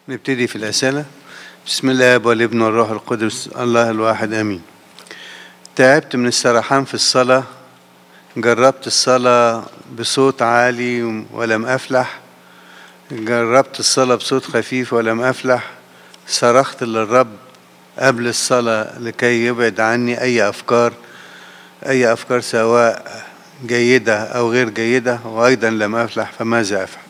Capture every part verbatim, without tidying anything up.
نبتدي في الأسئلة. بسم الله والابن والروح القدس الله الواحد آمين. تعبت من السرحان في الصلاة، جربت الصلاة بصوت عالي ولم أفلح، جربت الصلاة بصوت خفيف ولم أفلح، صرخت للرب قبل الصلاة لكي يبعد عني أي أفكار أي أفكار سواء جيدة أو غير جيدة، وأيضا لم أفلح، فماذا أفعل؟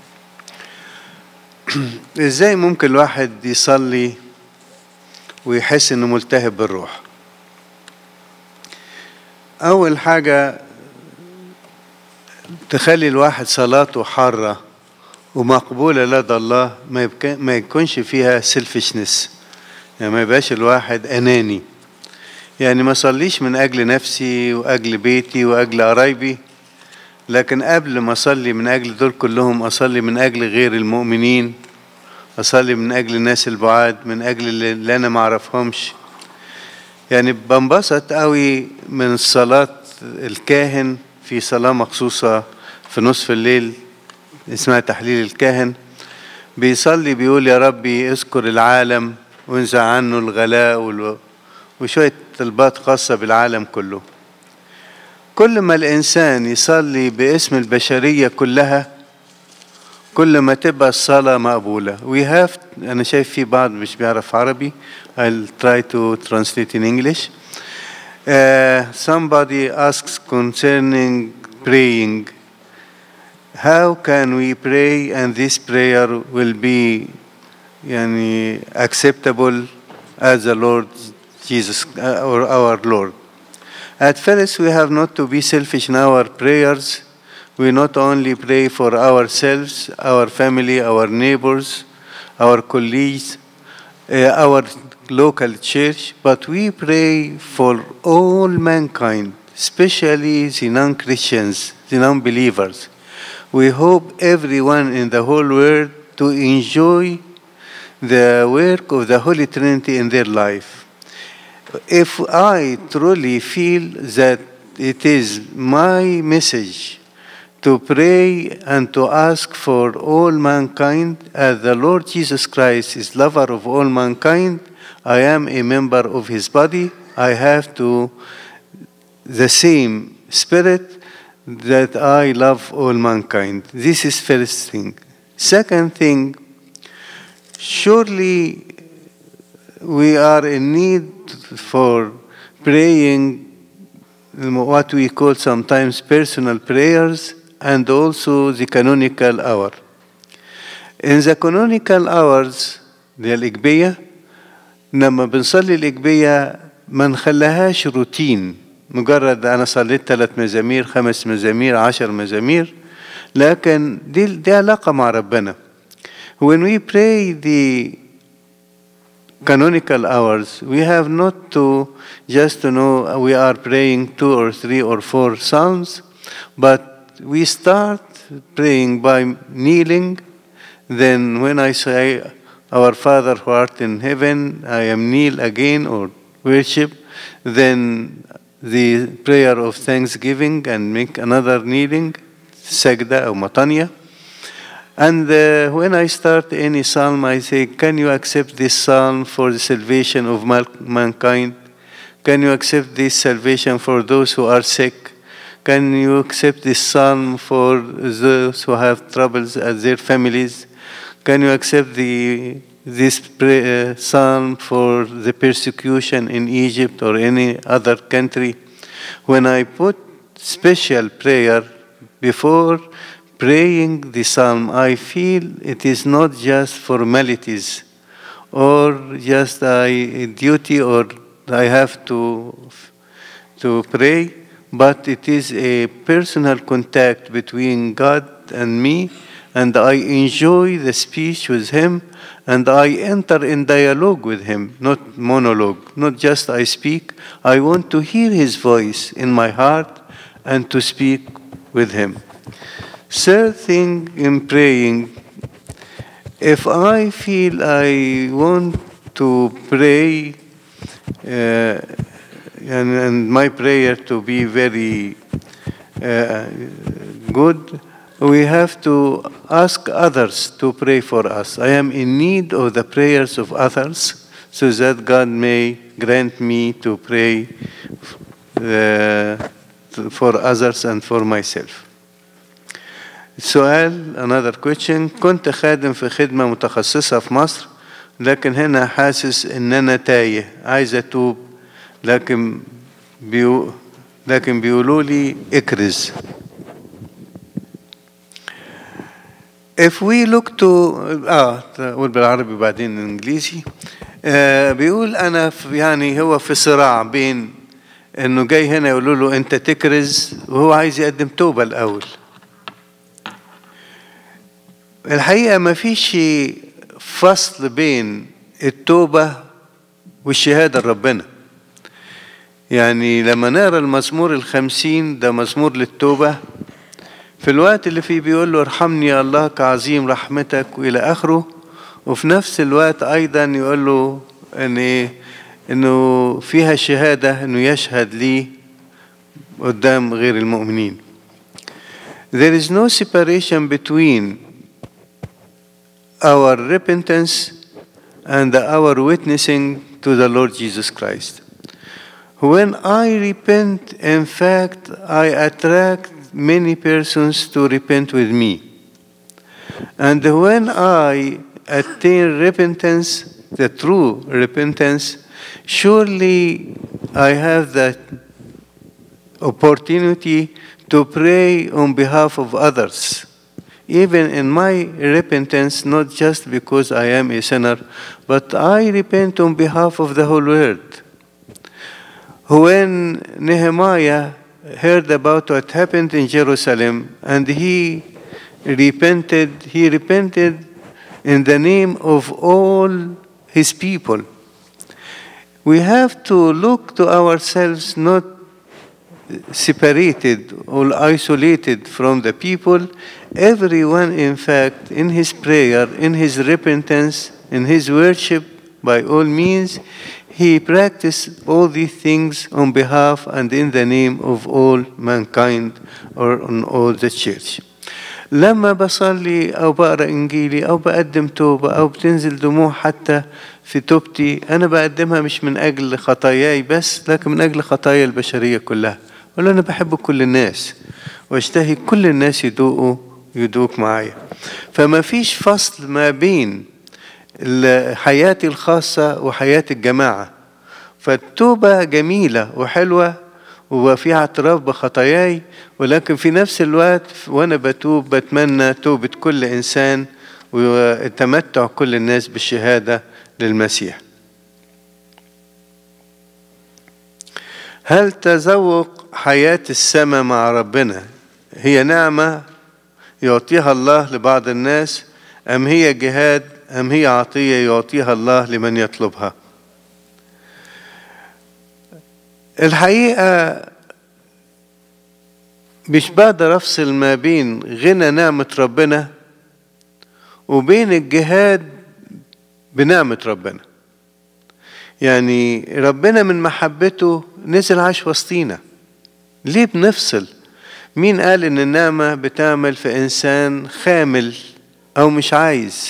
إزاي ممكن الواحد يصلي ويحس إنه ملتهب بالروح؟ أول حاجة تخلي الواحد صلاته حارة ومقبولة لدى الله، ما يكونش فيها سيلفشنس، يعني ما يبقاش الواحد أناني، يعني ما صليش من أجل نفسي وأجل بيتي وأجل قرايبي، لكن قبل ما أصلي من أجل دول كلهم أصلي من أجل غير المؤمنين، أصلي من أجل الناس البعاد، من أجل اللي أنا ما أعرفهمش. يعني بنبسط قوي من صلاة الكاهن في صلاة مخصوصة في نصف الليل اسمها تحليل الكاهن، بيصلي بيقول يا ربي اذكر العالم وانزع عنه الغلاء وشوية طلبات خاصة بالعالم كله. كل ما الإنسان يصلي باسم البشرية كلها كل ما تبقى الصلاة مقبولة. We have أنا شايف في بعض مش بيعرف عربي. I'll try to translate in English. Uh, somebody asks concerning praying. How can we pray and this prayer will be يعني acceptable as the Lord Jesus uh, or our Lord? At first we have not to be selfish in our prayers. We not only pray for ourselves, our family, our neighbors, our colleagues, uh, our local church, but we pray for all mankind, especially the non-Christians, the non-believers. We hope everyone in the whole world to enjoy the work of the Holy Trinity in their life. If I truly feel that it is my message to pray and to ask for all mankind, as the Lord Jesus Christ is lover of all mankind, I am a member of his body, I have to the same spirit that I love all mankind. This is first thing. Second thing, surely we are in need for praying what we call sometimes personal prayers and also the canonical hour. In the canonical hours دي الإجبية، لما بنصلي الإجبية ما نخليهاش روتين، مجرد أنا صليت ثلاث مزامير خمس مزامير عشر مزامير، لكن دي دي علاقة مع ربنا. When we pray the canonical hours, we have not to just to know we are praying two or three or four psalms, but we start praying by kneeling. Then when I say, Our Father who art in heaven, I am kneel again or worship, then the prayer of thanksgiving and make another kneeling, sajda or matanya. And uh, when I start any psalm, I say, can you accept this psalm for the salvation of mankind? Can you accept this salvation for those who are sick? Can you accept this psalm for those who have troubles at their families? Can you accept the, this pray, uh, psalm for the persecution in Egypt or any other country? When I put special prayer before praying the psalm, I feel it is not just formalities or just a duty or I have to, to pray, but it is a personal contact between God and me, and I enjoy the speech with him, and I enter in dialogue with him, not monologue, not just I speak. I want to hear his voice in my heart and to speak with him. Third thing in praying, if I feel I want to pray uh, and, and my prayer to be very uh, good, we have to ask others to pray for us. I am in need of the prayers of others so that God may grant me to pray uh, for others and for myself. سؤال another question. كنت خادم في خدمة متخصصة في مصر لكن هنا حاسس ان انا تايه عايز اتوب لكن بيو لكن بيقولوا لي اكرز. If we look to اه اقول بالعربي بعدين الانجليزي. آه بيقول انا في يعني هو في صراع بين انه جاي هنا يقولوا له انت تكرز وهو عايز يقدم توبة الاول. الحقيقة ما فيش فصل بين التوبة والشهادة لربنا. يعني لما نقرأ المزمور الخمسين ده مزمور للتوبة في الوقت اللي فيه بيقول له ارحمني يا الله كعظيم رحمتك وإلى آخره، وفي نفس الوقت أيضا يقول له إن إيه إنه فيها شهادة إنه يشهد لي قدام غير المؤمنين. There is no separation between our repentance and our witnessing to the Lord Jesus Christ. When I repent, in fact, I attract many persons to repent with me. And when I attain repentance, the true repentance, surely I have that opportunity to pray on behalf of others. Even in my repentance, not just because I am a sinner, but I repent on behalf of the whole world. When Nehemiah heard about what happened in Jerusalem and he repented, he repented in the name of all his people. We have to look to ourselves not separated or isolated from the people. Everyone, in fact, in his prayer, in his repentance, in his worship, by all means, he practiced all these things on behalf and in the name of all mankind or on all the church. لما بصلي أو بقرأ إنجيلي أو بقدم توبة أو بتنزل دموع حتى في توبتي، أنا بقدمها مش من أجل خطاياي بس لكن من أجل خطايا البشرية كلها. ولا أنا بحب كل الناس واشتهي كل الناس يدوقوا يدوق معايا. فما فيش فصل ما بين حياتي الخاصة وحياة الجماعة. فالتوبة جميلة وحلوة وفيها اعتراف بخطاياي، ولكن في نفس الوقت وأنا بتوب بتمنى توبة كل إنسان وتمتع كل الناس بالشهادة للمسيح. هل تذوق حياة السماء مع ربنا هي نعمة يعطيها الله لبعض الناس أم هي جهاد أم هي عطية يعطيها الله لمن يطلبها؟ الحقيقة مش بقدر أفصل ما بين غنى نعمة ربنا وبين الجهاد بنعمة ربنا. يعني ربنا من محبته نزل عاش وسطينا. ليه بنفصل؟ مين قال إن النعمة بتعمل في إنسان خامل أو مش عايز؟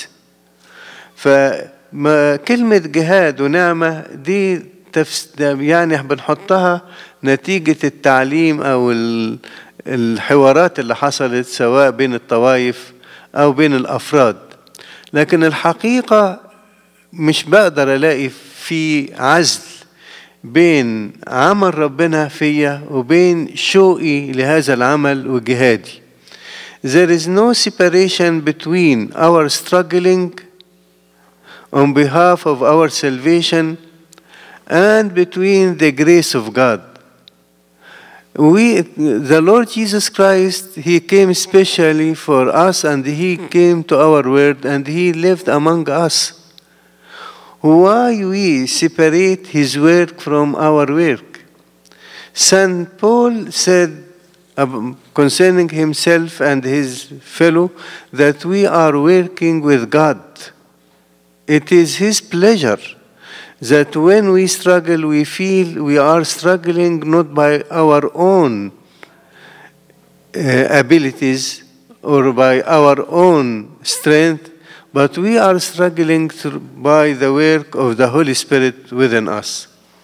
فكلمة جهاد ونعمة دي يعني بنحطها نتيجة التعليم أو الحوارات اللي حصلت سواء بين الطوائف أو بين الأفراد. لكن الحقيقة مش بقدر ألاقي في عزل بين عمل ربنا فيا وبين شوقي لهذا العمل وجهادي. There is no separation between our struggling on behalf of our salvation and between the grace of God. We, the Lord Jesus Christ, He came specially for us and He came to our world and He lived among us. Why we separate His work from our work? Saint Paul said concerning himself and his fellow that we are working with God. It is His pleasure that when we struggle, we feel we are struggling not by our own uh, abilities or by our own strength, but we are struggling through by the work of the Holy Spirit within us.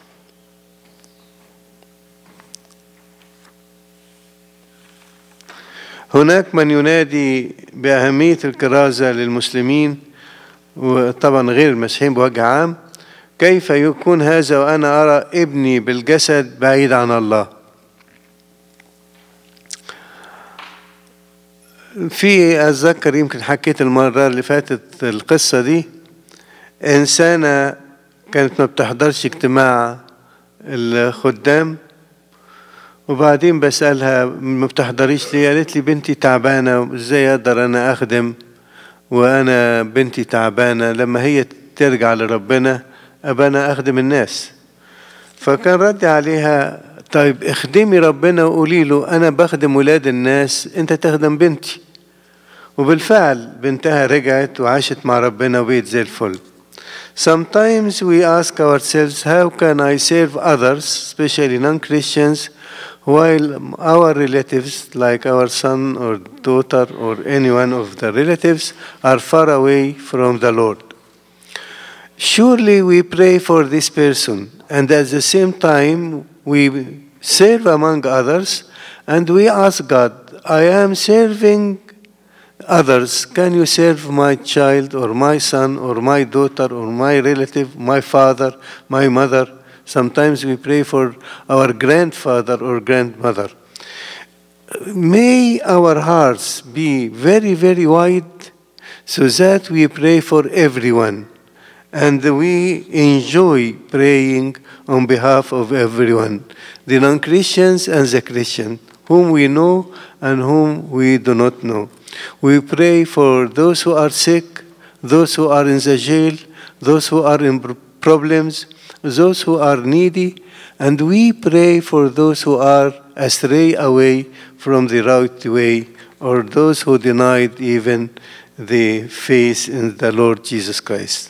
هناك من ينادي بأهمية الكرازة للمسلمين وطبعا غير المسيحيين بوجه عام. كيف يكون هذا وأنا أرى ابني بالجسد بعيد عن الله؟ في أتذكر يمكن حكيت المرة اللي فاتت القصة دي. إنسانة كانت ما بتحضرش اجتماع الخدام، وبعدين بسألها ما بتحضريش ليه؟ قالت لي بنتي تعبانة، ازاي اقدر انا اخدم وانا بنتي تعبانة؟ لما هي ترجع لربنا ابقى انا اخدم الناس. فكان ردي عليها طيب اخدمي ربنا وقولي له انا بخدم ولاد الناس، انت تخدم بنتي. وبالفعل بنتها رجعت وعاشت مع ربنا وبقت زي الفل. Sometimes we ask ourselves, how can I serve others, especially non-Christians, while our relatives, like our son or daughter or any one of the relatives, are far away from the Lord? Surely we pray for this person, and at the same time we serve among others, and we ask God, I am serving others, can you serve my child or my son or my daughter or my relative, my father, my mother? Sometimes we pray for our grandfather or grandmother. May our hearts be very, very wide so that we pray for everyone and we enjoy praying on behalf of everyone, the non-Christians and the Christians, whom we know and whom we do not know. We pray for those who are sick, those who are in the jail, those who are in problems, those who are needy, and we pray for those who are astray away from the right way, or those who denied even the faith in the Lord Jesus Christ.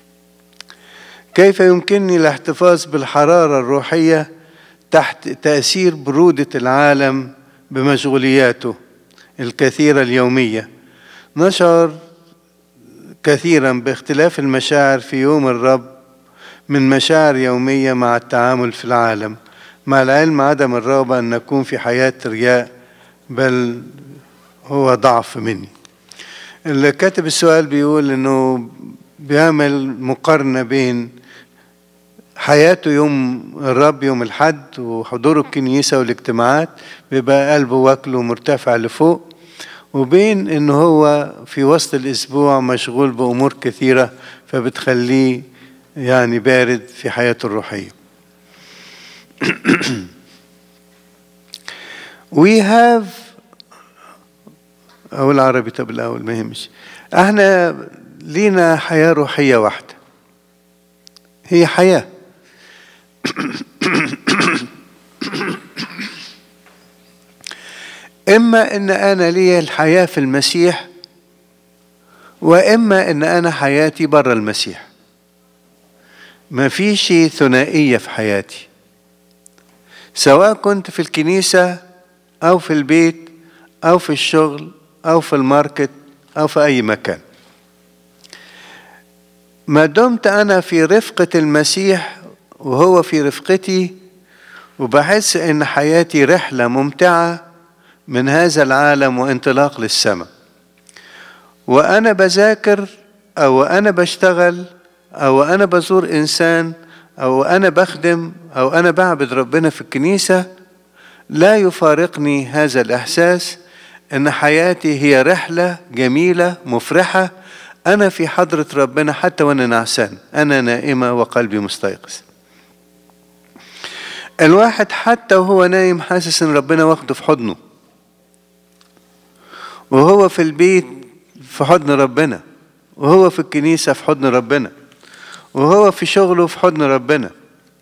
كيف يمكنني الاحتفاظ بالحرارة الروحية تحت تأثير برودة العالم بمشغولياته الكثيرة اليومية؟ نشعر كثيرا باختلاف المشاعر في يوم الرب من مشاعر يومية مع التعامل في العالم، مع العلم عدم الرغبة أن نكون في حياة رياء، بل هو ضعف مني. اللي كاتب السؤال بيقول إنه بيعمل مقارنة بين حياته يوم الرب يوم الحد وحضوره الكنيسة والاجتماعات بيبقى قلبه واكله مرتفع لفوق، وبين إنه هو في وسط الأسبوع مشغول بأمور كثيرة فبتخليه يعني بارد في حياته الروحية. We have أو العربي طب الأول ما يهمش. احنا لينا حياة روحية واحدة، هي حياة إما إن أنا لي الحياة في المسيح، وإما إن أنا حياتي برا المسيح. ما فيش ثنائية في حياتي، سواء كنت في الكنيسة أو في البيت أو في الشغل أو في الماركت أو في أي مكان. ما دمت أنا في رفقة المسيح وهو في رفقتي، وبحس إن حياتي رحلة ممتعة من هذا العالم وانطلاق للسماء. وأنا بذاكر أو أنا بشتغل أو أنا بزور إنسان أو أنا بخدم أو أنا بعبد ربنا في الكنيسة، لا يفارقني هذا الإحساس إن حياتي هي رحلة جميلة مفرحة. أنا في حضرة ربنا حتى وأنا نعسان، أنا نائمة وقلبي مستيقظ. الواحد حتى وهو نايم حاسس إن ربنا واخده في حضنه، وهو في البيت في حضن ربنا، وهو في الكنيسة في حضن ربنا، وهو في شغله في حضن ربنا.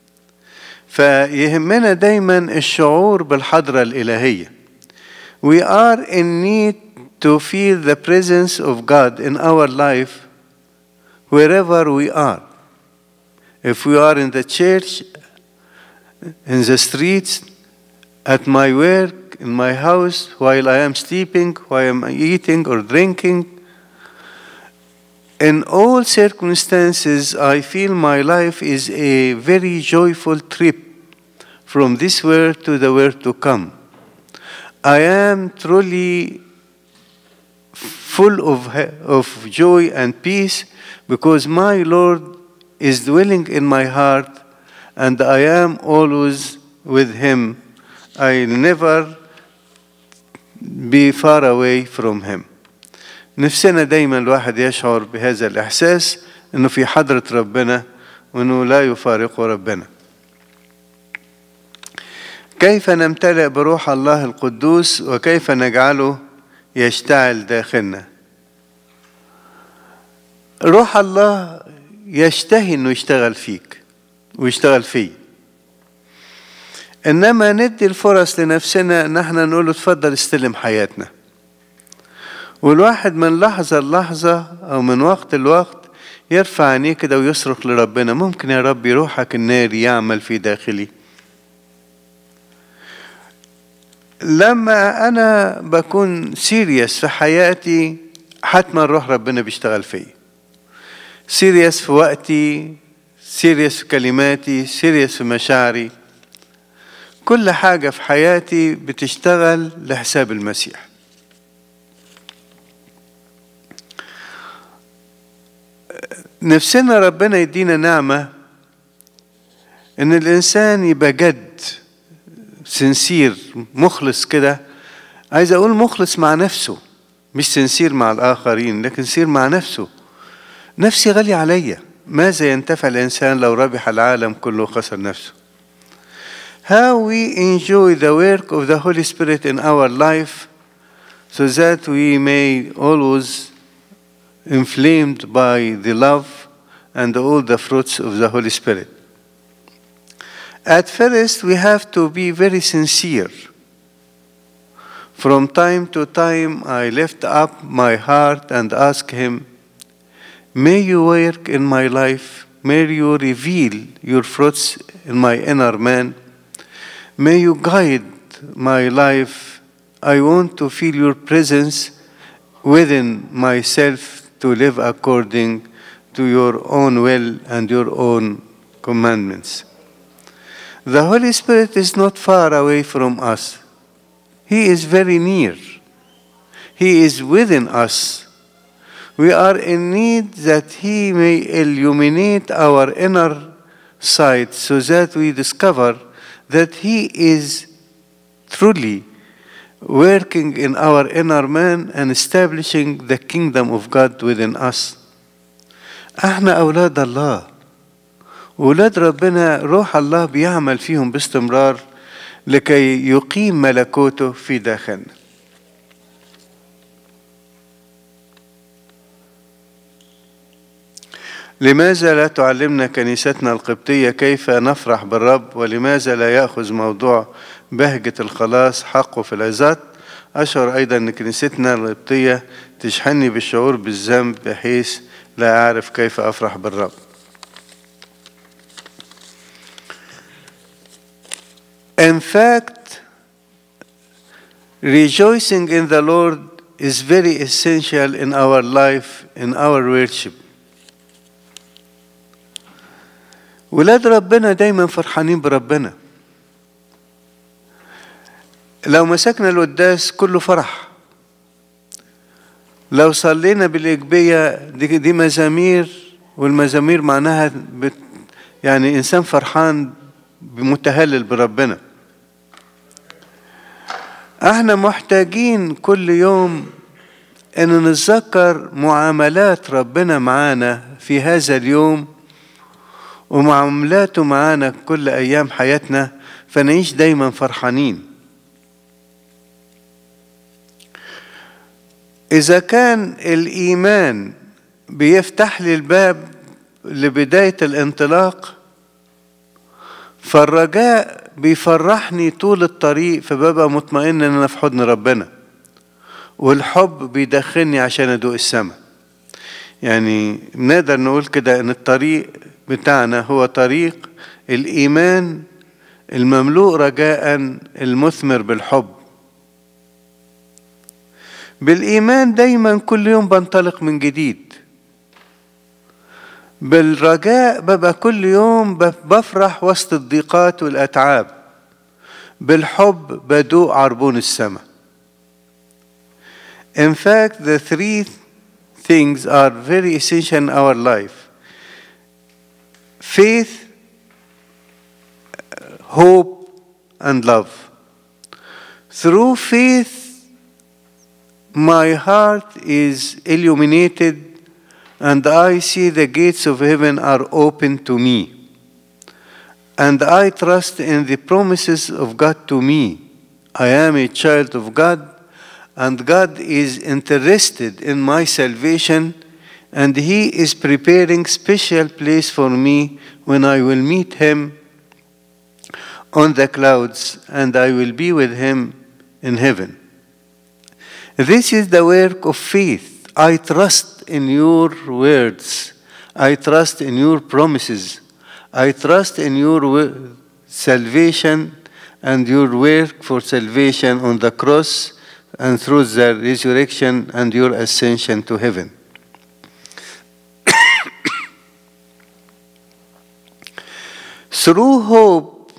فيهمنا دايما الشعور بالحضرة الإلهية. We are in need to feel the presence of God in our life wherever we are. If we are in the church, in the streets, at my work, work in my house, while I am sleeping, while I am eating or drinking. In all circumstances, I feel my life is a very joyful trip from this world to the world to come. I am truly full of, of joy and peace because my Lord is dwelling in my heart and I am always with Him. I never be far away from Him. نفسنا دايما الواحد يشعر بهذا الإحساس إنه في حضرة ربنا وإنه لا يفارق ربنا. كيف نمتلئ بروح الله القدوس وكيف نجعله يشتعل داخلنا؟ روح الله يشتهي إنه يشتغل فيك ويشتغل فيه، إنما ندي الفرص لنفسنا إن احنا نقول له اتفضل استلم حياتنا. والواحد من لحظة للحظة أو من وقت لوقت يرفع عينيه كده ويصرخ لربنا، ممكن يا ربي روحك الناري يعمل في داخلي. لما أنا بكون سيريس في حياتي حتما روح ربنا بيشتغل فيا. سيريس في وقتي، سيريس في كلماتي، سيريس في مشاعري. كل حاجة في حياتي بتشتغل لحساب المسيح. نفسنا ربنا يدينا نعمة إن الإنسان يبقى جد سنسير مخلص كده. عايز أقول مخلص مع نفسه، مش سنسير مع الآخرين، لكن سير مع نفسه. نفسي غالية عليا، ماذا ينتفع الإنسان لو ربح العالم كله وخسر نفسه؟ How we enjoy the work of the Holy Spirit in our life so that we may always inflamed by the love and all the fruits of the Holy Spirit. At first, we have to be very sincere. From time to time, I lift up my heart and ask Him, may you work in my life, may you reveal your fruits in my inner man, may you guide my life. I want to feel your presence within myself to live according to your own will and your own commandments. The Holy Spirit is not far away from us. He is very near. He is within us. We are in need that He may illuminate our inner sight so that we discover that He is truly working in our inner man and establishing the kingdom of God within us. احنا أولاد الله، أولاد ربنا. روح الله بيعمل فيهم باستمرار لكي يقيم ملكوته في داخلنا. لماذا لا تعلمنا كنيستنا القبطية كيف نفرح بالرب؟ ولماذا لا يأخذ موضوع بهجة الخلاص حقه في العظات؟ أشعر أيضا أن كنيستنا القبطية تشحنني بالشعور بالذنب بحيث لا أعرف كيف أفرح بالرب. In fact, rejoicing in the Lord is very essential in our life, in our worship. ولاد ربنا دايما فرحانين بربنا. لو مسكنا القداس كله فرح. لو صلينا بالإجبية دي, دي مزامير، والمزامير معناها بت يعني إنسان فرحان متهلل بربنا. احنا محتاجين كل يوم ان نتذكر معاملات ربنا معانا في هذا اليوم ومعاملاته معانا كل ايام حياتنا، فنعيش دايما فرحانين. اذا كان الايمان بيفتح لي الباب لبداية الانطلاق، فالرجاء بيفرحني طول الطريق، فببقى مطمئن ان انا في حضن ربنا. والحب بيدخلني عشان ادوق السماء. يعني نقدر نقول كده ان الطريق بتاعنا هو طريق الإيمان المملوء رجاء المثمر بالحب. بالإيمان دايما كل يوم بنطلق من جديد. بالرجاء ببقى كل يوم بفرح وسط الضيقات والأتعاب. بالحب بدوق عربون السماء. In fact, the three things are very essential in our life. Faith, hope, and love. Through faith, my heart is illuminated and I see the gates of heaven are open to me. And I trust in the promises of God to me. I am a child of God, and God is interested in my salvation, and He is preparing special place for me when I will meet Him on the clouds, and I will be with Him in heaven. This is the work of faith. I trust in your words. I trust in your promises. I trust in your salvation and your work for salvation on the cross and through the resurrection and your ascension to heaven. Through hope,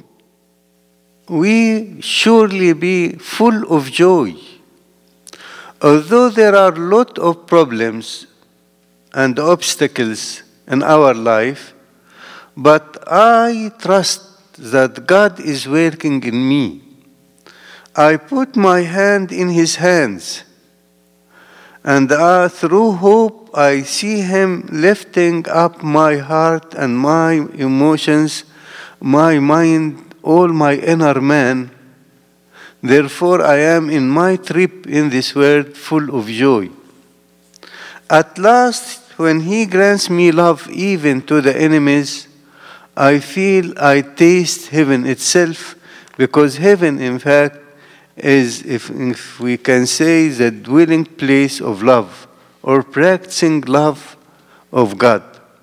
we surely be full of joy. Although there are a lot of problems and obstacles in our life, but I trust that God is working in me. I put my hand in His hands, and uh, through hope I see Him lifting up my heart and my emotions, my mind, all my inner man. Therefore I am in my trip in this world full of joy. At last, when He grants me love even to the enemies, I feel I taste heaven itself, because heaven, in fact, is, if, if we can say, the dwelling place of love, or practicing love of God.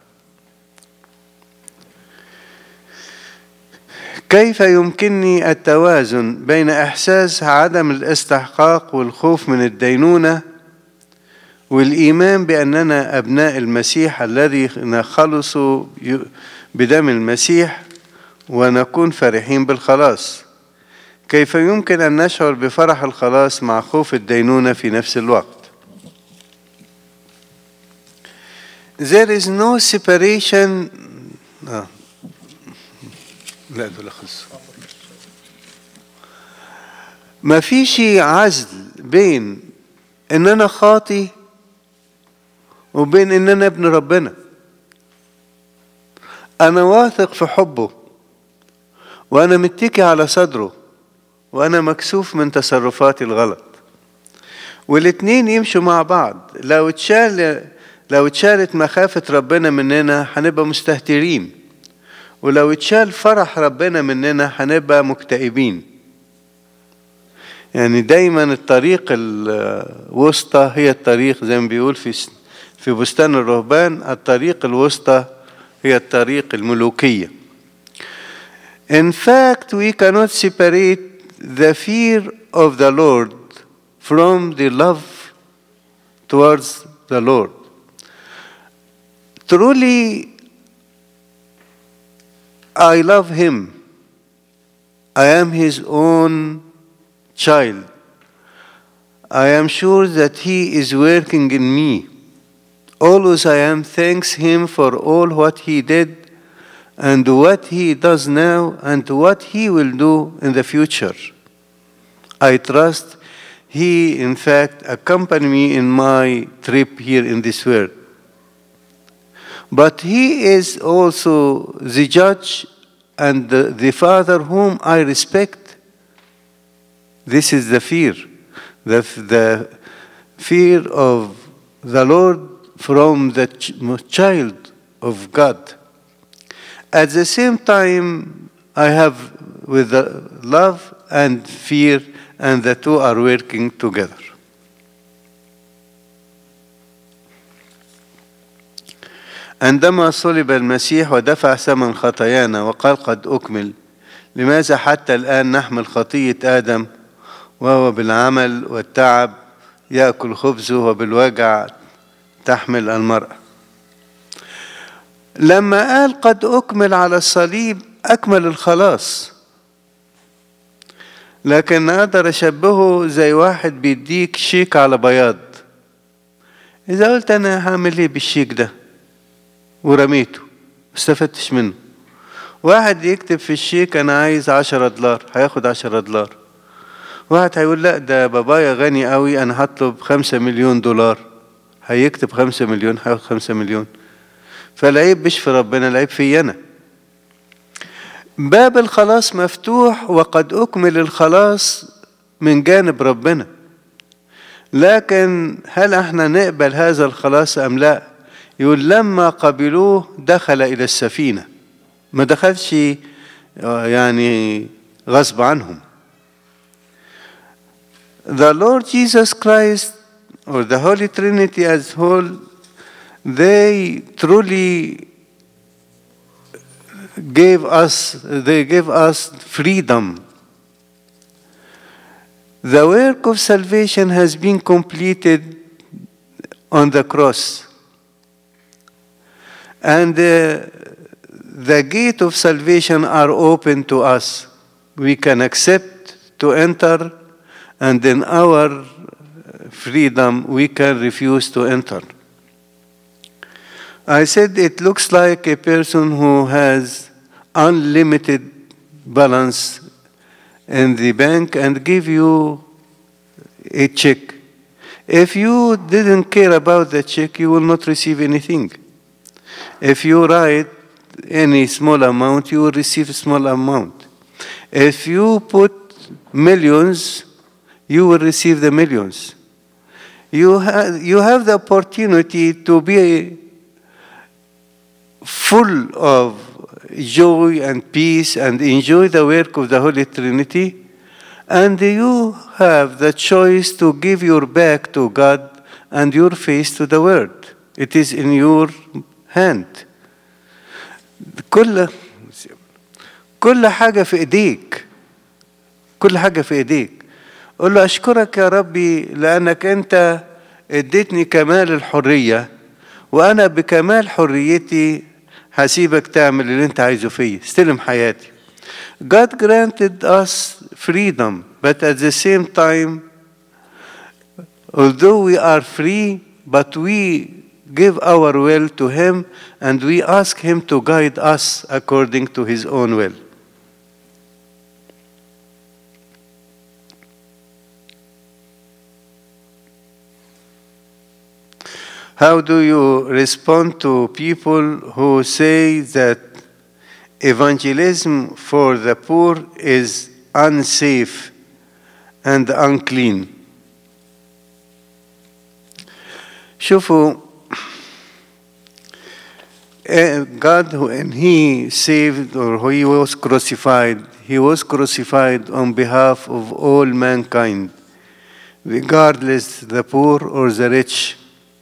كيف يمكنني التوازن بين إحساس عدم الاستحقاق والخوف من الدينونة والإيمان بأننا أبناء المسيح الذي خلصوا بدم المسيح ونكون فرحين بالخلاص؟ كيف يمكن أن نشعر بفرح الخلاص مع خوف الدينونة في نفس الوقت؟ There is no separation. آه. لا دول خلصوا. ما فيش عزل بين إن أنا خاطي وبين إن أنا ابن ربنا. أنا واثق في حبه، وأنا متكي على صدره، وأنا مكسوف من تصرفاتي الغلط. والاتنين يمشوا مع بعض. لو اتشال لو اتشالت مخافة ربنا مننا هنبقى مستهترين، ولو اتشال فرح ربنا مننا هنبقى مكتئبين. يعني دايما الطريق الوسطى هي الطريق، زي ما بيقول في في بستان الرهبان، الطريق الوسطى هي الطريق الملوكية. In fact, we cannot separate the fear of the Lord from the love towards the Lord. Truly, I love Him. I am His own child. I am sure that He is working in me. Always I am thanks Him for all what He did and what He does now and what He will do in the future. I trust He, in fact, accompanied me in my trip here in this world. But He is also the judge and the, the Father whom I respect. This is the fear, the, the fear of the Lord from the ch child of God. At the same time, I have with the love and fear, and the two are working together. عندما صلب المسيح ودفع ثمن خطايانا وقال قد أكمل، لماذا حتى الآن نحمل خطية آدم وهو بالعمل والتعب يأكل خبزه وبالوجع تحمل المرأة. لما قال قد أكمل على الصليب أكمل الخلاص، لكن أقدر أشبهه زي واحد بيديك شيك على بياض. إذا قلت أنا هعمل إيه بالشيك ده ورميته استفدتش منه، واحد يكتب في الشيك أنا عايز عشرة دولار هياخد عشرة دولار، واحد هيقول لا ده بابايا غني قوي أنا هطلب خمسة مليون دولار، هيكتب خمسة مليون هياخد خمسة مليون. فالعيب مش في ربنا، العيب في أنا. باب الخلاص مفتوح وقد أكمل الخلاص من جانب ربنا، لكن هل احنا نقبل هذا الخلاص أم لا؟ يقول لما قبلوه دخل إلى السفينة، ما دخلش يعني غصب عنهم. The Lord Jesus Christ or the Holy Trinity as whole, they truly gave us, they gave us freedom. The work of salvation has been completed on the cross. And uh, the gate of salvation are open to us. We can accept to enter, and in our freedom we can refuse to enter. I said it looks like a person who has unlimited balance in the bank and give you a check. If you didn't care about the check, you will not receive anything. If you write any small amount, you will receive a small amount. If you put millions, you will receive the millions. You have, you have the opportunity to be full of joy and peace and enjoy the work of the Holy Trinity, and you have the choice to give your back to God and your face to the Word. It is in your hand. كل كل حاجة في إيديك، كل حاجة في إيديك. قل له أشكرك يا ربي لأنك أنت اديتني كمال الحرية، وأنا بكمال حريتي هسيبك تعمل اللي أنت عايزه فيه. استلم حياتي. God granted us freedom, but at the same time, although we are free, but we give our will to Him and we ask Him to guide us according to His own will. How do you respond to people who say that evangelism for the poor is unsafe and unclean? شوفوا, God, when He saved or He was crucified, He was crucified on behalf of all mankind, regardless the poor or the rich.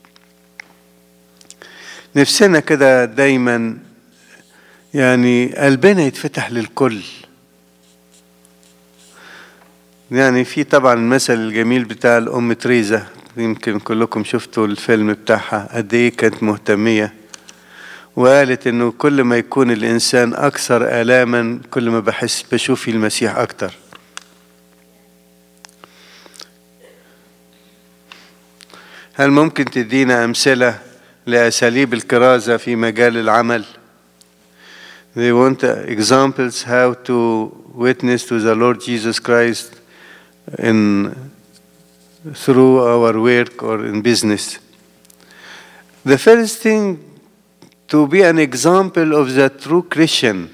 نفسنا كده دايما يعني قلبنا يتفتح للكل. يعني في طبعا المثل الجميل بتاع الأم تريزا، يمكن كلكم شفتوا الفيلم بتاعها قد ايه كانت مهتمية، وقالت انه كل ما يكون الانسان اكثر آلاما كل ما بحس بشوف المسيح اكتر. هل ممكن تدينا امثلة لأساليب الكرازة في مجال العمل؟ They want examples how to witness to the Lord Jesus Christ in through our work or in business. The first thing, to be an example of the true Christian.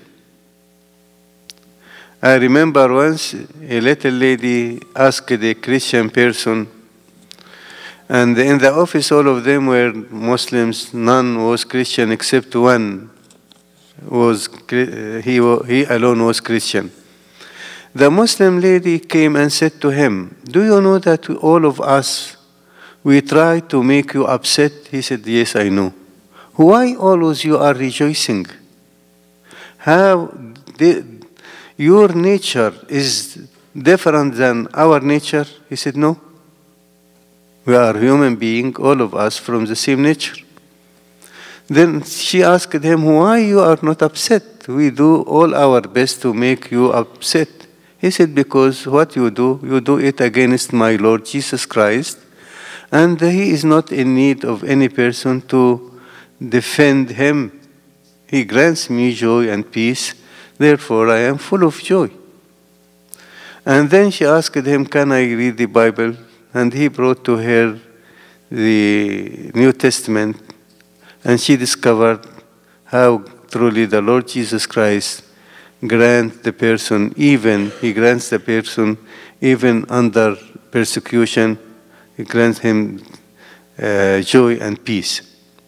I remember once a little lady asked a Christian person, and in the office all of them were Muslims, none was Christian except one was, he, he alone was Christian. The Muslim lady came and said to him, do you know that all of us, we try to make you upset? He said, yes, I know. Why always you are rejoicing? How did, your nature is different than our nature? He said, no. We are human beings, all of us, from the same nature. Then she asked him, why you are not upset? We do all our best to make you upset. He said, because what you do, you do it against my Lord Jesus Christ, and he is not in need of any person to defend him. He grants me joy and peace, therefore I am full of joy. And then she asked him, can I read the Bible? And he brought to her the New Testament, and she discovered how truly the Lord Jesus Christ grants the person, even, he grants the person even under persecution, he grants him uh, joy and peace.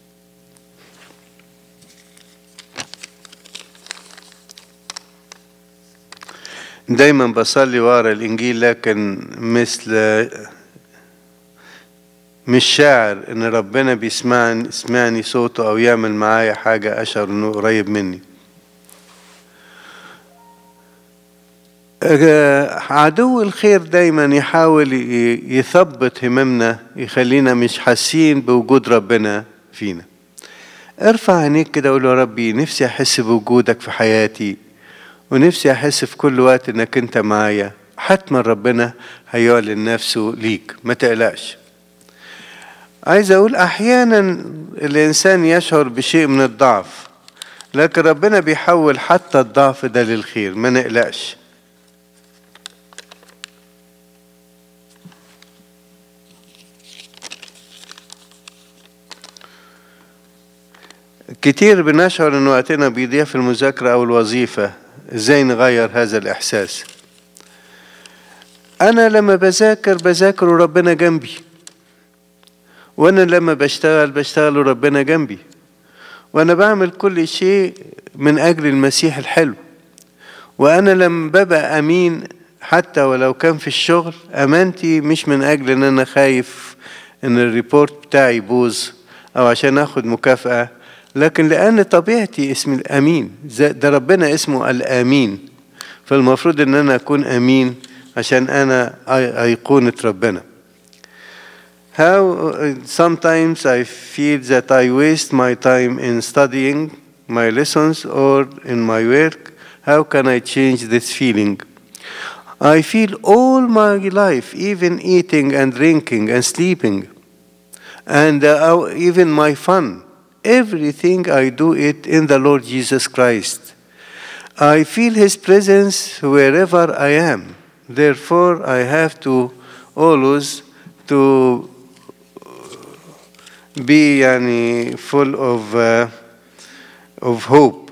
دايما بصلي ورا الإنجيل، لكن مثل مش شاعر إن ربنا بيسمعني يسمعني صوته أو يعمل معايا حاجة أشعر إنه قريب مني. عدو الخير دايما يحاول يثبط هممنا، يخلينا مش حاسين بوجود ربنا فينا. ارفع عينيك كده وقول يا ربي نفسي أحس بوجودك في حياتي، ونفسي أحس في كل وقت إنك أنت معايا. حتما ربنا هيعلن نفسه ليك، ما تقلقش. عايز أقول أحيانا الإنسان يشعر بشيء من الضعف، لكن ربنا بيحول حتى الضعف ده للخير، ما نقلقش. كتير بنشعر إن وقتنا بيضيع في المذاكرة أو الوظيفة. إزاي نغير هذا الإحساس؟ أنا لما بذاكر بذاكر وربنا جنبي، وأنا لما بشتغل بشتغل وربنا جنبي، وأنا بعمل كل شيء من أجل المسيح الحلو. وأنا لما ببقى أمين حتى ولو كان في الشغل، أمانتي مش من أجل أن أنا خايف أن الريبورت بتاعي يبوظ أو عشان أخد مكافأة، لكن لأن طبيعتي اسم الأمين، ده ربنا اسمه الأمين، فالمفروض أن أنا أكون أمين عشان أنا أيقونة ربنا. How sometimes I feel that I waste my time in studying my lessons or in my work. How can I change this feeling? I feel all my life, even eating and drinking and sleeping, and uh, even my fun, everything I do it in the Lord Jesus Christ. I feel His presence wherever I am. Therefore, I have to always to be yani, full of, uh, of hope.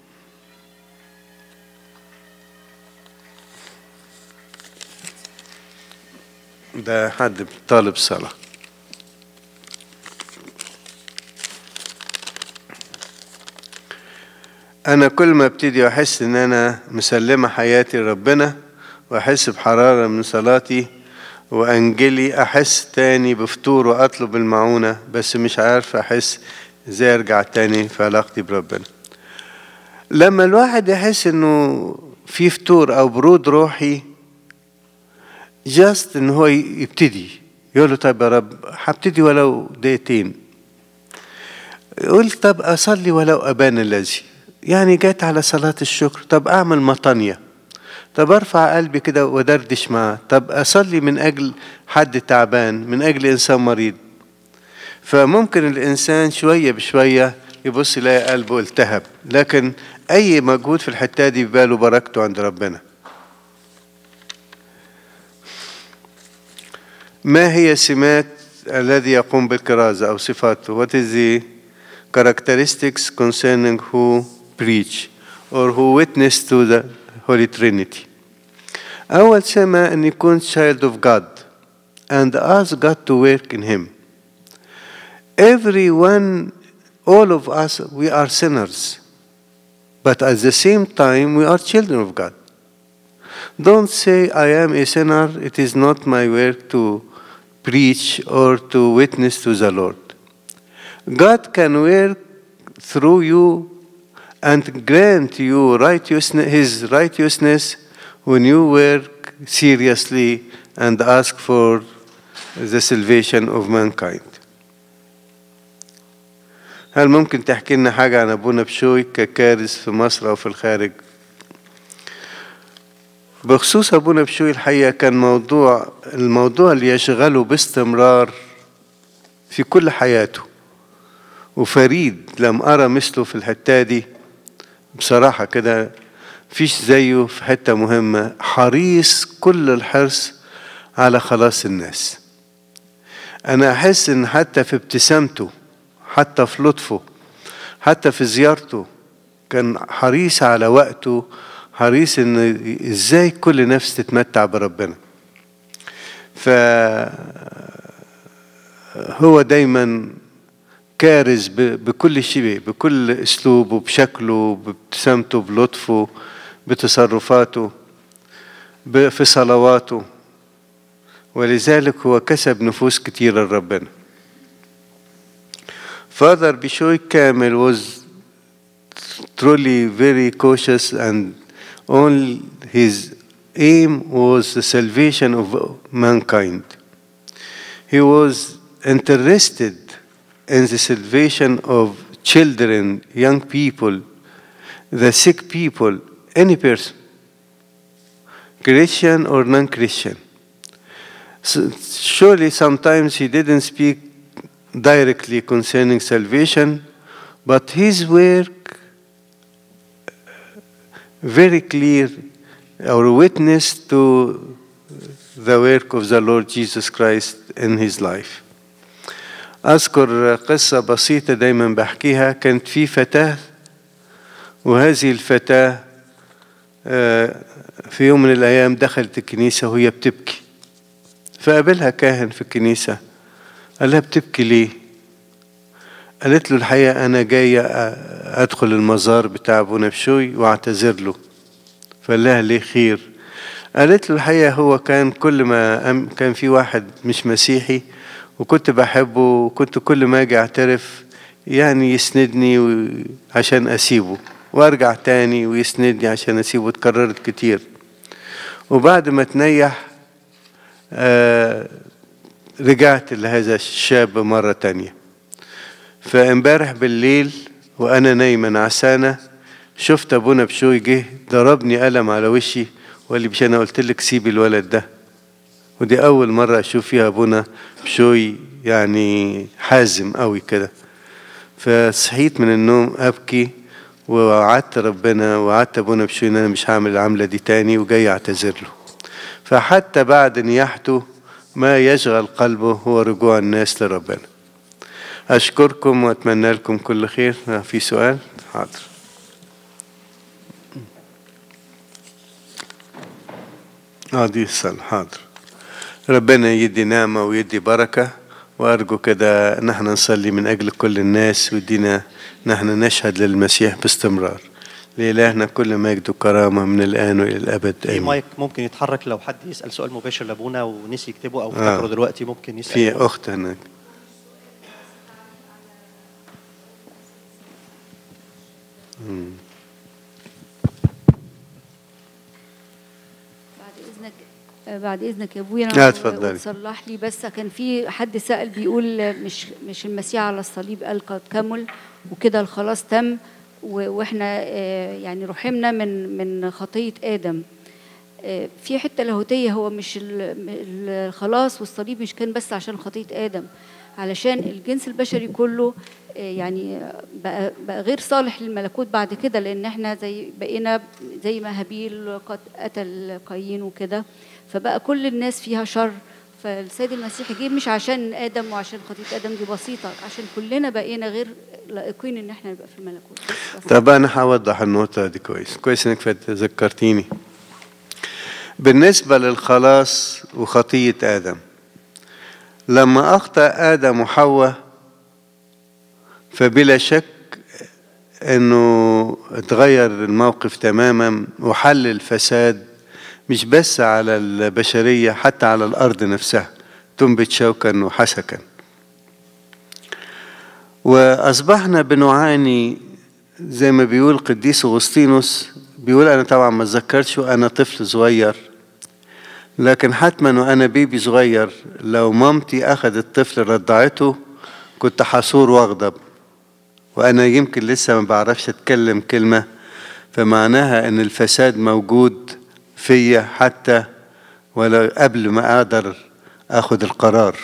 ده حد طالب صلاة. أنا كل ما ابتدي أحس إن أنا مسلمة حياتي لربنا، وأحس بحرارة من صلاتي وأنجلي، أحس تاني بفطور وأطلب المعونة، بس مش عارف أحس إزاي أرجع تاني في علاقتي بربنا. لما الواحد يحس إنه في فطور أو برود روحي، جاست إن هو يبتدي يقول له طيب يا رب هبتدي ولو دقيقتين، يقول طب أصلي ولو أبان الذي، يعني جات على صلاة الشكر، طب أعمل مطانية، طب أرفع قلبي كده ودردش معاه، طب أصلي من أجل حد تعبان، من أجل إنسان مريض. فممكن الإنسان شوية بشوية يبص يلاقي قلبه التهب، لكن أي مجهود في الحتة دي بيباله بركته عند ربنا. ما هي سمات الذي يقوم بالكرازة أو صفاته؟ What is the characteristics concerning who preach or who witness to the Holy Trinity? أول سمة أن يكون child of God and ask God to work in him. Everyone, all of us, we are sinners, but at the same time we are children of God. Don't say I am a sinner, it is not my work to preach or to witness to the Lord. God can work through you and grant you righteousness, His righteousness when you work seriously and ask for the salvation of mankind. هل ممكن تحكي لنا حاجة عن أبونا بشوي ككارث في مصر أو في الخارج؟ بخصوص أبونا بشوي الحقيقة كان موضوع الموضوع اللي يشغله باستمرار في كل حياته، وفريد لم أرى مثله في الحتة دي بصراحة كده، فيش زيه في حتة مهمة، حريص كل الحرص على خلاص الناس. أنا أحس إن حتى في ابتسامته، حتى في لطفه، حتى في زيارته كان حريص على وقته، حريص إن إزاي كل نفس تتمتع بربنا. فهو دايما كارز بكل شيء، بكل أسلوبه، بشكله، بابتسامته، بلطفه، بتصرفاته، في صلواته، ولذلك هو كسب نفوس كتيرة لربنا. Father Bishoy Kamel was truly very cautious, and only his aim was the salvation of mankind. He was interested in the salvation of children, young people, the sick people, any person, Christian or non-Christian. So surely sometimes he didn't speak directly concerning salvation, but his work very clear, our witness to the work of the Lord Jesus Christ in his life. أذكر قصة بسيطة دايما بحكيها. كانت في فتاة، وهذه الفتاة في يوم من الأيام دخلت الكنيسة وهي بتبكي، فقابلها كاهن في الكنيسة، قال لها بتبكي ليه؟ قالت له الحقيقة أنا جاية أدخل المزار بتاع أبونا بشوي وأعتذر له. فقال لها ليه خير؟ قالت له الحقيقة هو كان كل ما كان في واحد مش مسيحي وكنت بحبه، وكنت كل ما أجي أعترف يعني يسندني عشان أسيبه، وأرجع تاني ويسندني عشان أسيبه. اتكررت كتير، وبعد ما تنيح آه رجعت لهذا الشاب مرة تانية. فامبارح بالليل وأنا نايمة نعسانة شفت أبونا بشوي جه ضربني قلم على وشي وقال لي: مش أنا قلت لك سيبي الولد ده؟ ودي أول مرة أشوف فيها أبونا بشوي يعني حازم قوي كده. فصحيت من النوم أبكي، ووعدت ربنا ووعدت أبونا بشوي إن أنا مش هعمل العملة دي تاني، وجاي أعتذر له. فحتى بعد نياحته ما يشغل قلبه هو رجوع الناس لربنا. أشكركم وأتمنى لكم كل خير. في سؤال؟ حاضر. آه دي الصلاة. حاضر. ربنا يدي نعمة ويدي بركة، وأرجو كده نحن نصلي من أجل كل الناس، ويدينا نحن نشهد للمسيح باستمرار. لإلهنا كل مجد وكرامة من الآن وإلى الأبد. آمين. المايك ممكن يتحرك لو حد يسأل سؤال مباشر لأبونا ونسي يكتبه أو فاكره آه. دلوقتي ممكن يسأل. في أخت هناك. مم. بعد إذنك يا أبويا أنا اتفضلي. تصلح لي بس. كان في حد سأل بيقول مش مش المسيح على الصليب قال قد كمل وكده الخلاص تم، وإحنا يعني رحمنا من من خطية آدم. في حتة لاهوتية، هو مش الخلاص والصليب مش كان بس عشان خطية آدم، علشان الجنس البشري كله يعني بقى, بقى غير صالح للملكوت بعد كده، لأن إحنا زي بقينا زي ما هابيل قتل قايين وكده، فبقى كل الناس فيها شر. فالسيد المسيح جه مش عشان آدم وعشان خطية آدم دي بسيطة، عشان كلنا بقينا غير لائقين إن إحنا نبقى في الملكوت. طب أنا هوضح النقطة دي كويس كويس إنك ذكرتيني. بالنسبة للخلاص وخطية آدم، لما أخطأ آدم وحواء فبلا شك إنه اتغير الموقف تماما، وحل الفساد مش بس على البشرية، حتى على الأرض نفسها، تنبت شوكا وحسكا. وأصبحنا بنعاني زي ما بيقول قديس أغسطينوس، بيقول أنا طبعا ما اتذكرش وأنا طفل صغير، لكن حتما وأنا بيبي صغير لو مامتي أخذت الطفل رضعته كنت حصور واغضب، وأنا يمكن لسه ما بعرفش أتكلم كلمة، فمعناها أن الفساد موجود فيا حتى ولا قبل ما أقدر أخذ القرار.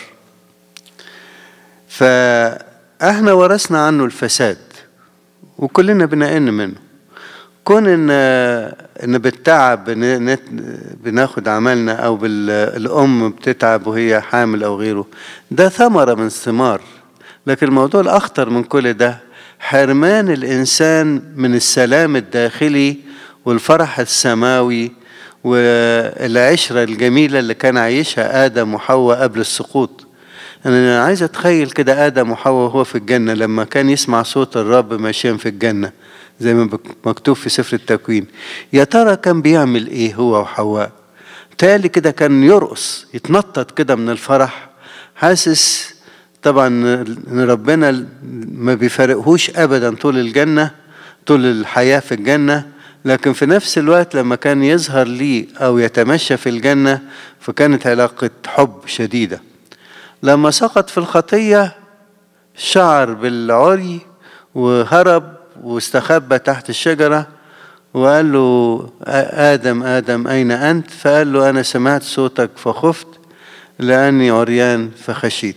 فإحنا ورثنا عنه الفساد وكلنا بنقن منه. كون إن إن بالتعب بناخد عملنا، أو بالأم بتتعب وهي حامل أو غيره، ده ثمرة من الثمار. لكن الموضوع الأخطر من كل ده حرمان الإنسان من السلام الداخلي والفرح السماوي والعشرة الجميلة اللي كان عايشها آدم وحواء قبل السقوط. أنا عايز أتخيل كده آدم وحواء وهو في الجنة لما كان يسمع صوت الرب ماشيا في الجنة زي ما مكتوب في سفر التكوين. يا ترى كان بيعمل إيه هو وحواء؟ تالي كده كان يرقص يتنطط كده من الفرح، حاسس طبعا ان ربنا ما بيفارقهوش ابدا طول الجنة، طول الحياة في الجنة. لكن في نفس الوقت لما كان يظهر لي او يتمشى في الجنة فكانت علاقة حب شديدة. لما سقط في الخطية شعر بالعري وهرب واستخبى تحت الشجرة، وقال له آدم آدم أين أنت؟ فقال له أنا سمعت صوتك فخفت لأني عريان فخشيت.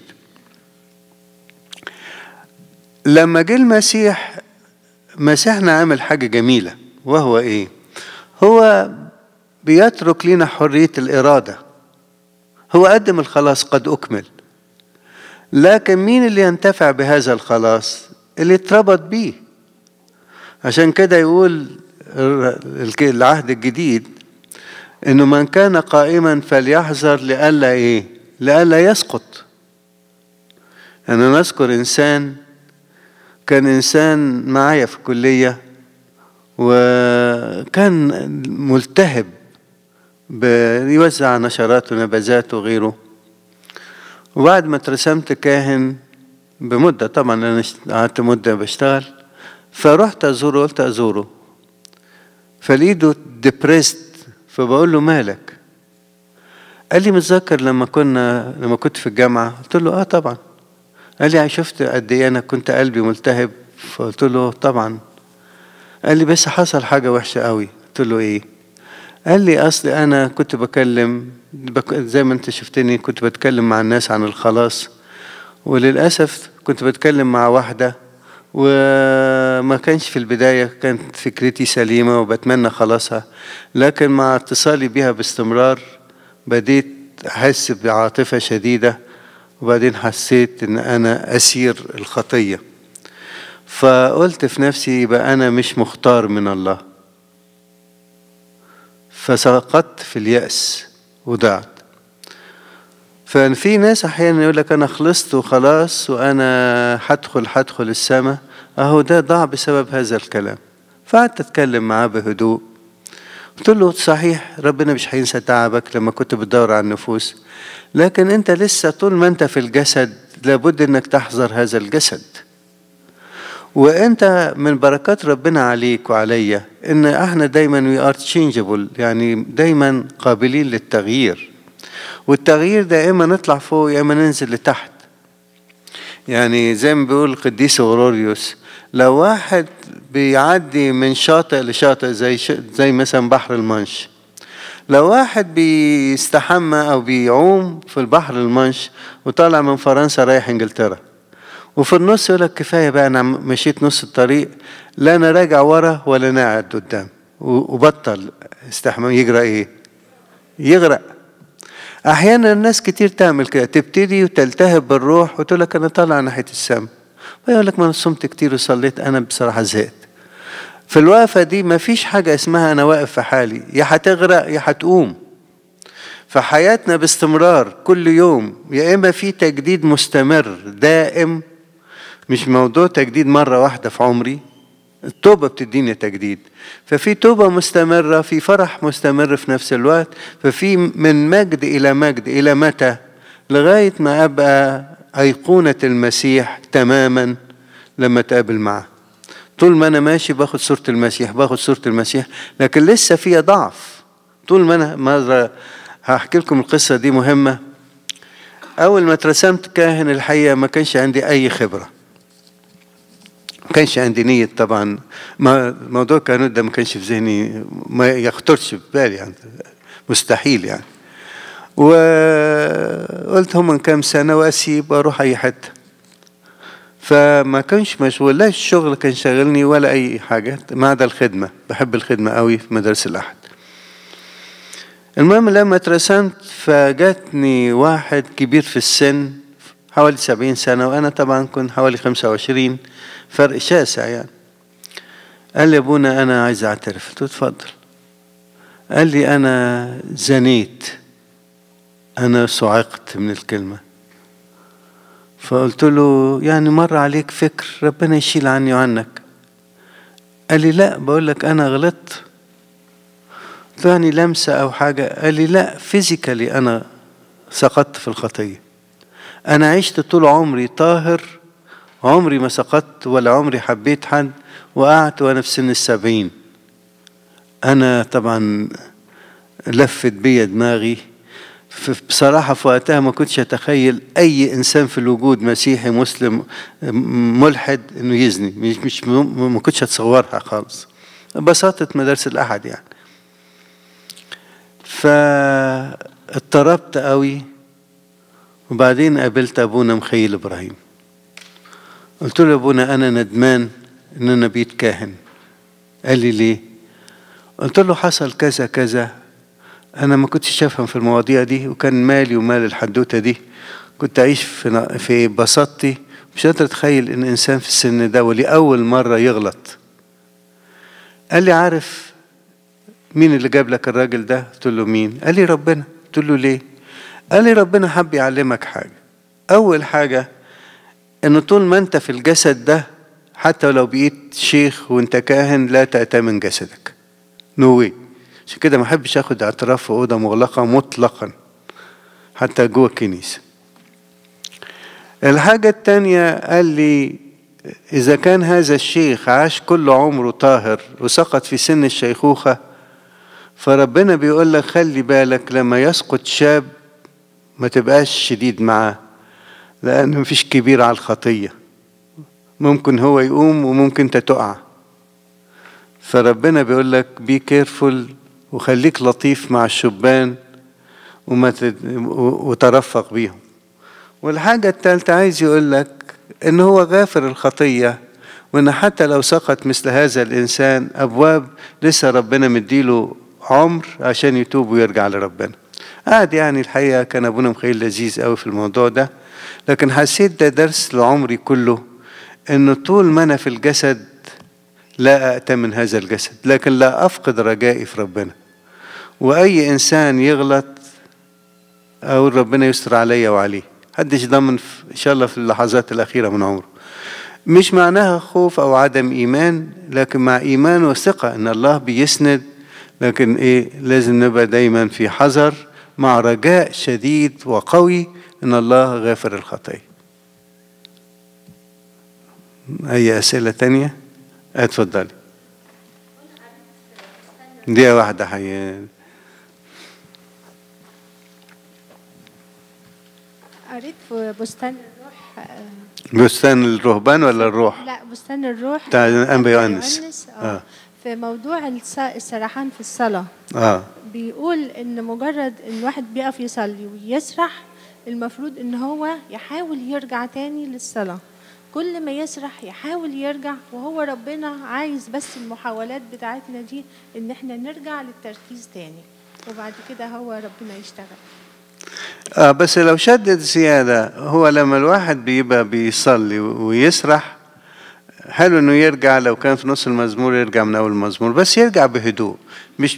لما جه المسيح، مسيحنا عمل حاجة جميلة، وهو إيه؟ هو بيترك لنا حرية الإرادة. هو قدم الخلاص قد أكمل، لكن مين اللي ينتفع بهذا الخلاص؟ اللي اتربط بيه. عشان كده يقول العهد الجديد إنه من كان قائما فليحذر لئلا إيه؟ لئلا يسقط. أنا نذكر إنسان كان إنسان معايا في الكلية، وكان ملتهب بيوزع نشرات ونبذات وغيره. وبعد ما اترسمت كاهن بمدة، طبعا أنا قعدت مدة بشتغل، فرحت أزوره، قلت أزوره، فلقيته ديبريست. فبقول له مالك؟ قال لي متذكر لما كنا لما كنت في الجامعة؟ قلت له آه طبعا. قال لي شفت قد ايه انا كنت قلبي ملتهب؟ فقلت له طبعا. قال لي بس حصل حاجه وحشه قوي. قلت له ايه؟ قال لي اصلي انا كنت بكلم بك زي ما انت شفتني، كنت بتكلم مع الناس عن الخلاص، وللاسف كنت بتكلم مع واحده وما كانش في البدايه كانت فكرتي سليمه وبتمنى خلاصها، لكن مع اتصالي بها باستمرار بديت احس بعاطفه شديده، وبعدين حسيت ان انا اسير الخطية. فقلت في نفسي يبقى انا مش مختار من الله، فسقطت في اليأس وضعت. ففي ناس احيانا يقول لك انا خلصت وخلاص وانا هدخل هدخل السماء، اهو ده ضاع بسبب هذا الكلام. فقعدت اتكلم معاه بهدوء، قلت له صحيح ربنا مش هينسى تعبك لما كنت بتدور على النفوس، لكن انت لسه طول ما انت في الجسد لابد انك تحذر هذا الجسد. وانت من بركات ربنا عليك وعليا ان احنا دايما we are changeable، يعني دايما قابلين للتغيير، والتغيير ده يا اما نطلع فوق يا اما ننزل لتحت. يعني زي ما بيقول القديس غروريوس، لو واحد بيعدي من شاطئ لشاطئ زي زي مثلا بحر المانش، لو واحد بيستحمى او بيعوم في البحر المانش وطالع من فرنسا رايح انجلترا، وفي النص يقول لك كفايه بقى انا مشيت نص الطريق، لا انا راجع ورا ولا انا قاعد قدام، وبطل استحمام، يجرى ايه؟ يغرق. احيانا الناس كتير تعمل كده، تبتدي وتلتهب بالروح وتقول لك انا طالع ناحيه السماء، ويقول لك ما انا صمت كتير وصليت، انا بصراحه زهقت. في الوقفه دي ما فيش حاجه اسمها انا واقف في حالي، يا هتغرق يا هتقوم. فحياتنا باستمرار كل يوم يا اما في تجديد مستمر دائم، مش موضوع تجديد مره واحده في عمري، التوبه بتديني تجديد، ففي توبه مستمره، في فرح مستمر في نفس الوقت، ففي من مجد الى مجد. الى متى؟ لغايه ما ابقى ايقونه المسيح تماما لما تقابل معه. طول ما انا ماشي باخد صوره المسيح باخد صوره المسيح، لكن لسه فيها ضعف. طول ما انا مرة هحكي لكم القصة دي مهمة. أول ما اترسمت كاهن الحقيقة ما كانش عندي أي خبرة، ما كانش عندي نية طبعا. ما موضوع الكهنوت ده ما كانش في ذهني، ما يخطرش في بالي يعني، مستحيل يعني. وقلت هم من كام سنة وأسيب وأروح أي حتة، فما كانش مشغول، لا الشغل كان شاغلني ولا أي حاجة ما عدا الخدمة. بحب الخدمة قوي في مدارس الأحد. المهم لما اترسمت فجاتني واحد كبير في السن حوالي سبعين سنة، وأنا طبعا كنت حوالي خمسة وعشرين، فرق شاسع يعني. قال لي أبونا أنا عايز أعترف. قلت له اتفضل. قال لي أنا زنيت. أنا صعقت من الكلمة. فقلت له يعني مر عليك فكر ربنا يشيل عني وعنك؟ قال لي لا، بقول لك أنا غلطت. قلت له يعني لمسة أو حاجة؟ قال لي لا، فيزيكالي أنا سقطت في الخطية. أنا عشت طول عمري طاهر، عمري ما سقطت ولا عمري حبيت حد، وقعت وأنا في سن السبعين. أنا طبعا لفت بيا دماغي. بصراحة في وقتها ما كنتش أتخيل أي إنسان في الوجود مسيحي مسلم ملحد إنه يزني، مش مش ما كنتش أتصورها خالص. بساطة مدارس الأحد يعني. فاضطربت قوي. وبعدين قابلت أبونا مخيل إبراهيم. قلت له أبونا أنا ندمان إن أنا بقيت كاهن. قال لي ليه؟ قلت له حصل كذا كذا، أنا ما كنتش أفهم في المواضيع دي، وكان مالي ومال الحدوتة دي. كنت أعيش في في بساطتي، مش قادر أتخيل إن إنسان في السن ده ولأول مرة يغلط. قال لي عارف مين اللي جاب لك الراجل ده؟ قلت له مين؟ قال لي ربنا. قلت له ليه؟ قال لي ربنا حب يعلمك حاجة. أول حاجة إنه طول ما أنت في الجسد ده، حتى لو بقيت شيخ وأنت كاهن، لا تأتمن جسدك. نو no way. عشان كده ما احبش اخد اعتراف في اوضه مغلقه مطلقا حتى جوه الكنيسه. الحاجه الثانيه قال لي اذا كان هذا الشيخ عاش كل عمره طاهر وسقط في سن الشيخوخه، فربنا بيقول لك خلي بالك لما يسقط شاب ما تبقاش شديد معاه، لان مفيش كبير على الخطيه، ممكن هو يقوم وممكن انت تقع. فربنا بيقول لك بي كيرفول وخليك لطيف مع الشبان وما وترفق بيهم. والحاجة الثالثة عايز يقول لك إن هو غافر الخطية، وإن حتى لو سقط مثل هذا الإنسان أبواب لسه ربنا مديله عمر عشان يتوب ويرجع لربنا. قاعد يعني الحقيقة كان أبونا مخيل لذيذ قوي في الموضوع ده، لكن حسيت ده درس لعمري كله، إنه طول ما أنا في الجسد لا أأتمن هذا الجسد، لكن لا أفقد رجائي في ربنا. وأي إنسان يغلط أقول ربنا يستر عليا وعليه، محدش ضمن إن شاء الله في اللحظات الأخيرة من عمره. مش معناها خوف أو عدم إيمان، لكن مع إيمان وثقة إن الله بيسند، لكن إيه لازم نبقى دايما في حذر مع رجاء شديد وقوي إن الله غافر الخطايا. أي أسئلة تانية؟ اتفضلي. دقيقة واحدة حي. قريت في بستان الروح. بستان الرهبان ولا الروح؟ لا بستان الروح بتاع الأنبا يونس. آه. في موضوع السرحان في الصلاة. آه. بيقول إن مجرد إن الواحد بيقف يصلي ويسرح، المفروض إن هو يحاول يرجع تاني للصلاة. كل ما يسرح يحاول يرجع، وهو ربنا عايز بس المحاولات بتاعتنا دي إن احنا نرجع للتركيز تاني، وبعد كده هو ربنا يشتغل. آه بس لو شدد زيادة، هو لما الواحد بيبقى بيصلي ويسرح حلو إنه يرجع، لو كان في نص المزمور يرجع من أول المزمور، بس يرجع بهدوء، مش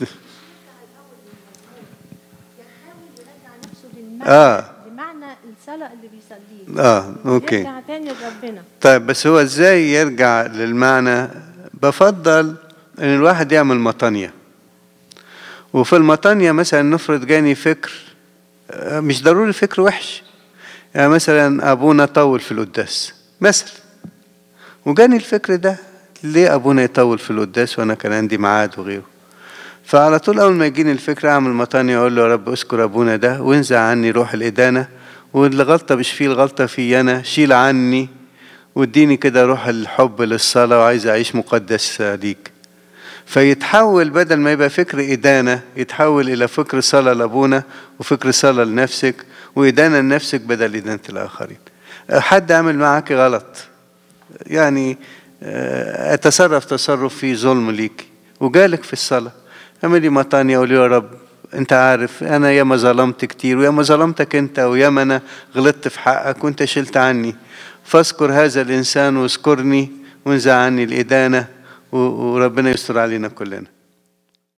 آه بمعنى الصلاة اللي بيصليه. آه أوكي. يرجع تاني لربنا. طيب بس هو إزاي يرجع للمعنى؟ بفضل إن الواحد يعمل مطانية، وفي المطانية مثلا نفرض جاني فكر، مش ضروري فكر وحش، يعني مثلا أبونا طول في القداس مثلا، وجاني الفكر ده ليه أبونا يطول في القداس وأنا كان عندي ميعاد وغيره، فعلى طول أول ما يجيني الفكرة أعمل مطانية أقول له يا رب اذكر أبونا ده وانزع عني روح الإدانة، والغلطة مش فيه، الغلطة في أنا، شيل عني واديني كده روح الحب للصلاة وعايز أعيش مقدس ليك. فيتحول بدل ما يبقى فكر إدانة يتحول إلى فكر صلاة لأبونا وفكر صلاة لنفسك وإدانة لنفسك بدل إدانة الآخرين. حد عمل معاك غلط يعني أتصرف تصرف فيه ظلم ليك وجالك في الصلاة، اعملي مطانية قولي يا رب أنت عارف أنا ياما ظلمت كتير وياما ظلمتك أنت وياما أنا غلطت في حقك وأنت شلت عني، فاذكر هذا الإنسان واذكرني وانزع عني الإدانة وربنا يستر علينا كلنا.